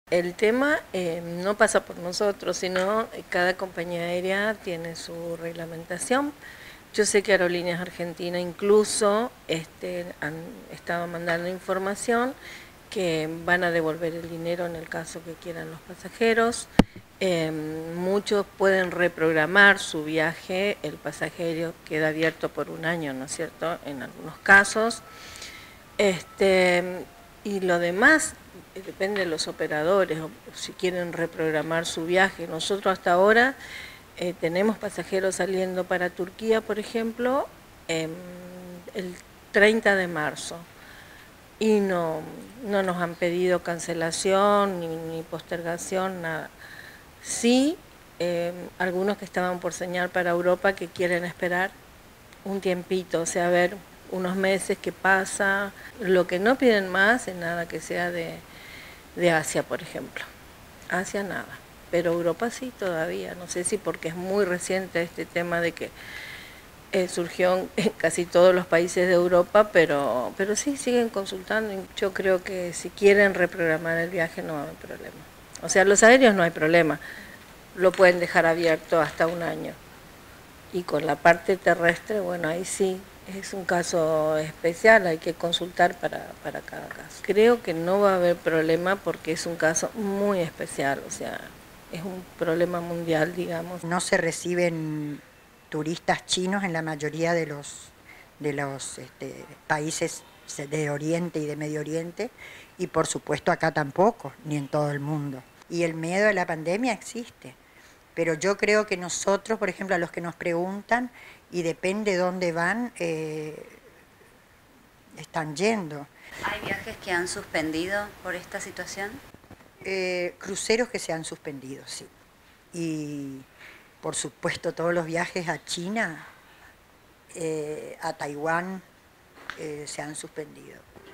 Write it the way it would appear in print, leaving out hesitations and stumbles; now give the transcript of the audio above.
El tema no pasa por nosotros, sino cada compañía aérea tiene su reglamentación. Yo sé que Aerolíneas Argentina incluso han estado mandando información que van a devolver el dinero en el caso que quieran los pasajeros. Muchos pueden reprogramar su viaje, el pasajero queda abierto por un año, ¿no es cierto?, en algunos casos. Y lo demás depende de los operadores, o si quieren reprogramar su viaje. Nosotros hasta ahora tenemos pasajeros saliendo para Turquía, por ejemplo, el 30 de marzo. Y no nos han pedido cancelación ni postergación, nada. Sí, algunos que estaban por señal para Europa que quieren esperar un tiempito, o sea, a ver unos meses qué pasa. Lo que no piden más es nada que sea de Asia, por ejemplo. Asia nada, pero Europa sí todavía. No sé si porque es muy reciente este tema de que surgió en casi todos los países de Europa, pero sí siguen consultando. Yo creo que si quieren reprogramar el viaje no va a haber problema. O sea, los aéreos no hay problema, lo pueden dejar abierto hasta un año. Y con la parte terrestre, bueno, ahí sí es un caso especial, hay que consultar para cada caso. Creo que no va a haber problema porque es un caso muy especial, o sea, es un problema mundial, digamos. No se reciben turistas chinos en la mayoría de los países de Oriente y de Medio Oriente, y por supuesto acá tampoco, ni en todo el mundo. Y el miedo a la pandemia existe, pero yo creo que nosotros, por ejemplo, a los que nos preguntan, y depende dónde van, están yendo. ¿Hay viajes que han suspendido por esta situación? Cruceros que se han suspendido, sí. Y por supuesto todos los viajes a China, a Taiwán, se han suspendido.